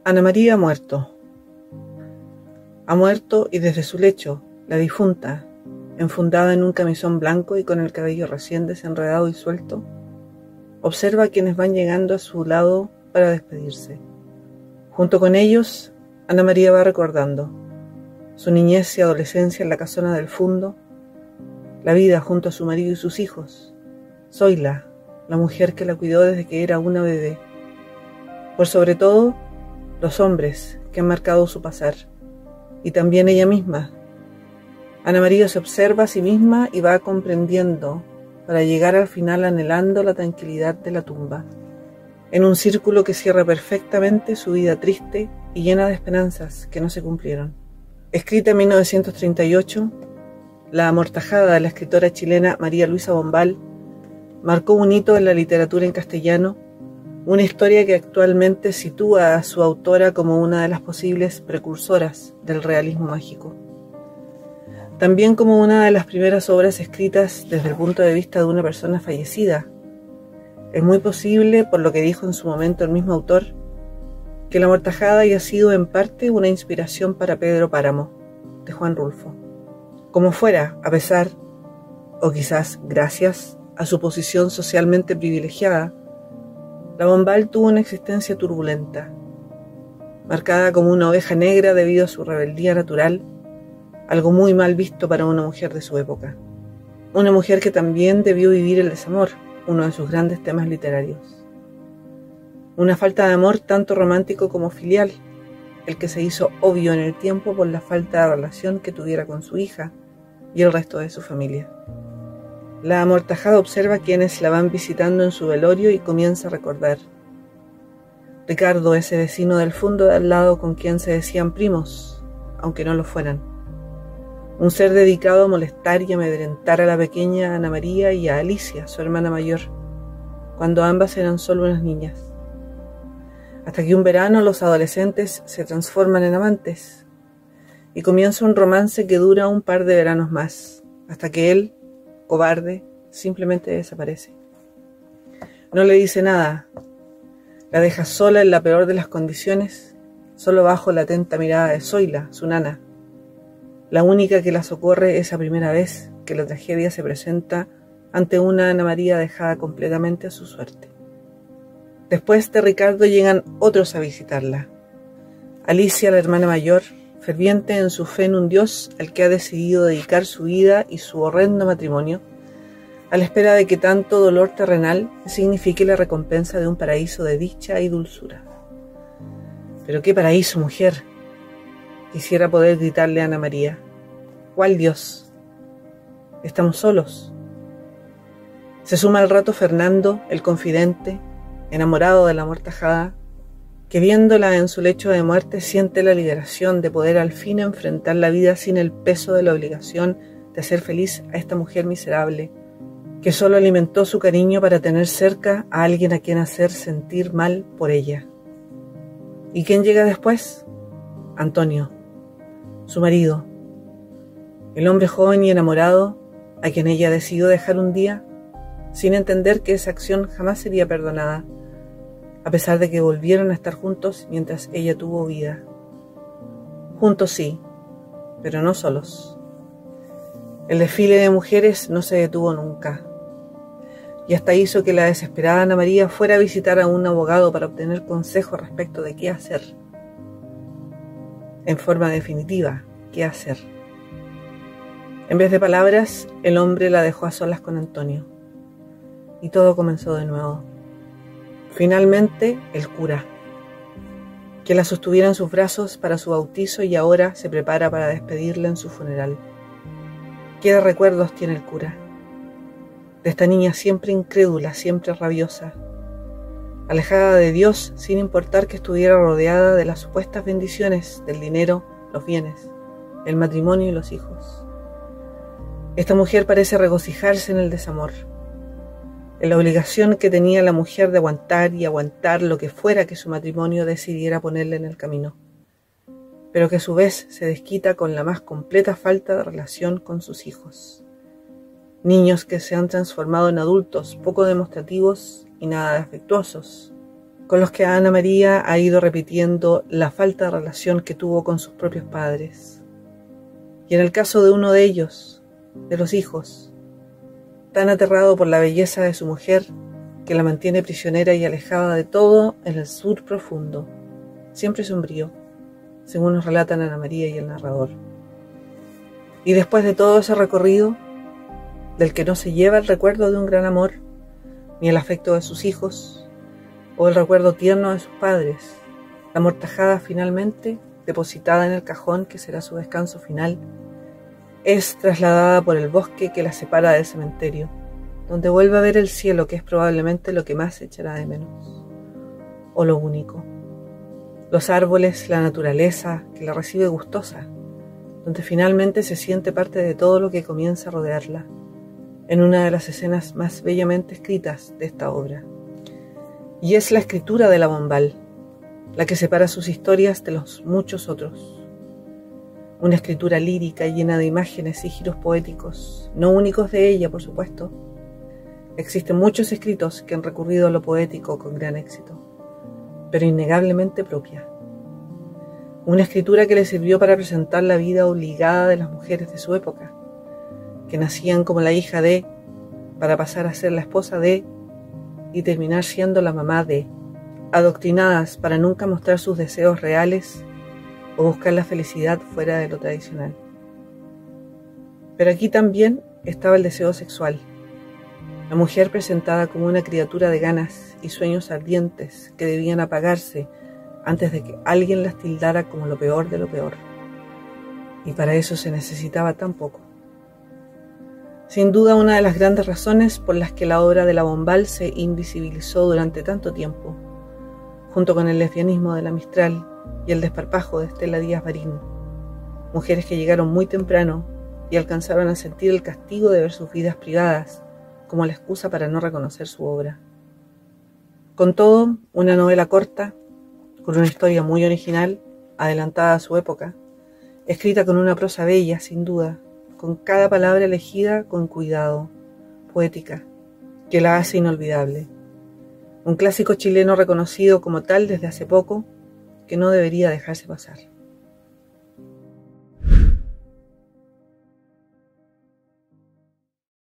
Ana María ha muerto. Ha muerto y desde su lecho, la difunta, enfundada en un camisón blanco y con el cabello recién desenredado y suelto, observa a quienes van llegando a su lado para despedirse. Junto con ellos, Ana María va recordando su niñez y adolescencia en la casona del Fundo, la vida junto a su marido y sus hijos, Zoila, la mujer que la cuidó desde que era una bebé. Por sobre todo, los hombres que han marcado su pasar, y también ella misma. Ana María se observa a sí misma y va comprendiendo para llegar al final anhelando la tranquilidad de la tumba, en un círculo que cierra perfectamente su vida triste y llena de esperanzas que no se cumplieron. Escrita en 1938, La amortajada de la escritora chilena María Luisa Bombal marcó un hito en la literatura en castellano, una historia que actualmente sitúa a su autora como una de las posibles precursoras del realismo mágico. También como una de las primeras obras escritas desde el punto de vista de una persona fallecida. Es muy posible, por lo que dijo en su momento el mismo autor, que La amortajada haya sido en parte una inspiración para Pedro Páramo, de Juan Rulfo. Como fuera, a pesar, o quizás gracias, a su posición socialmente privilegiada, la Bombal tuvo una existencia turbulenta, marcada como una oveja negra debido a su rebeldía natural, algo muy mal visto para una mujer de su época. Una mujer que también debió vivir el desamor, uno de sus grandes temas literarios. Una falta de amor tanto romántico como filial, el que se hizo obvio en el tiempo por la falta de relación que tuviera con su hija y el resto de su familia. La amortajada observa a quienes la van visitando en su velorio y comienza a recordar. Ricardo, ese vecino del Fundo de al lado con quien se decían primos, aunque no lo fueran. Un ser dedicado a molestar y amedrentar a la pequeña Ana María y a Alicia, su hermana mayor, cuando ambas eran solo unas niñas. Hasta que un verano los adolescentes se transforman en amantes y comienza un romance que dura un par de veranos más, hasta que él, cobarde, simplemente desaparece. No le dice nada, la deja sola en la peor de las condiciones, solo bajo la atenta mirada de Zoila, su nana, la única que la socorre esa primera vez que la tragedia se presenta ante una Ana María dejada completamente a su suerte. Después de Ricardo llegan otros a visitarla. Alicia, la hermana mayor, ferviente en su fe en un Dios al que ha decidido dedicar su vida y su horrendo matrimonio, a la espera de que tanto dolor terrenal signifique la recompensa de un paraíso de dicha y dulzura. ¿Pero qué paraíso, mujer? Quisiera poder gritarle a Ana María. ¿Cuál Dios? Estamos solos. Se suma al rato Fernando, el confidente, enamorado de la amortajada, que viéndola en su lecho de muerte siente la liberación de poder al fin enfrentar la vida sin el peso de la obligación de hacer feliz a esta mujer miserable, que solo alimentó su cariño para tener cerca a alguien a quien hacer sentir mal por ella. ¿Y quién llega después? Antonio, su marido, el hombre joven y enamorado a quien ella decidió dejar un día, sin entender que esa acción jamás sería perdonada, a pesar de que volvieron a estar juntos mientras ella tuvo vida. Juntos sí, pero no solos. El desfile de mujeres no se detuvo nunca, y hasta hizo que la desesperada Ana María fuera a visitar a un abogado para obtener consejo respecto de qué hacer. En forma definitiva, qué hacer. En vez de palabras, el hombre la dejó a solas con Antonio, y todo comenzó de nuevo. Finalmente, el cura, que la sostuviera en sus brazos para su bautizo y ahora se prepara para despedirla en su funeral. ¿Qué recuerdos tiene el cura? De esta niña siempre incrédula, siempre rabiosa, alejada de Dios sin importar que estuviera rodeada de las supuestas bendiciones del dinero, los bienes, el matrimonio y los hijos. Esta mujer parece regocijarse en el desamor, en la obligación que tenía la mujer de aguantar y aguantar lo que fuera que su matrimonio decidiera ponerle en el camino, pero que a su vez se desquita con la más completa falta de relación con sus hijos. Niños que se han transformado en adultos poco demostrativos y nada afectuosos, con los que Ana María ha ido repitiendo la falta de relación que tuvo con sus propios padres. Y en el caso de uno de ellos, de los hijos, tan aterrado por la belleza de su mujer, que la mantiene prisionera y alejada de todo en el sur profundo, siempre sombrío, según nos relatan Ana María y el narrador. Y después de todo ese recorrido, del que no se lleva el recuerdo de un gran amor, ni el afecto de sus hijos, o el recuerdo tierno de sus padres, la amortajada finalmente, depositada en el cajón que será su descanso final, es trasladada por el bosque que la separa del cementerio, donde vuelve a ver el cielo, que es probablemente lo que más echará de menos, o lo único. Los árboles, la naturaleza, que la recibe gustosa, donde finalmente se siente parte de todo lo que comienza a rodearla, en una de las escenas más bellamente escritas de esta obra. Y es la escritura de la Bombal, la que separa sus historias de los muchos otros. Una escritura lírica llena de imágenes y giros poéticos, no únicos de ella, por supuesto. Existen muchos escritos que han recurrido a lo poético con gran éxito, pero innegablemente propia. Una escritura que le sirvió para presentar la vida obligada de las mujeres de su época, que nacían como la hija de, para pasar a ser la esposa de, y terminar siendo la mamá de, adoctrinadas para nunca mostrar sus deseos reales o buscar la felicidad fuera de lo tradicional. Pero aquí también estaba el deseo sexual, la mujer presentada como una criatura de ganas y sueños ardientes que debían apagarse antes de que alguien las tildara como lo peor de lo peor. Y para eso se necesitaba tan poco. Sin duda, una de las grandes razones por las que la obra de la Bombal se invisibilizó durante tanto tiempo, junto con el lesbianismo de la Mistral y el desparpajo de Estela Díaz Barín, mujeres que llegaron muy temprano y alcanzaron a sentir el castigo de ver sus vidas privadas como la excusa para no reconocer su obra. Con todo, una novela corta, con una historia muy original, adelantada a su época, escrita con una prosa bella, sin duda, con cada palabra elegida con cuidado, poética, que la hace inolvidable. Un clásico chileno reconocido como tal desde hace poco, que no debería dejarse pasar.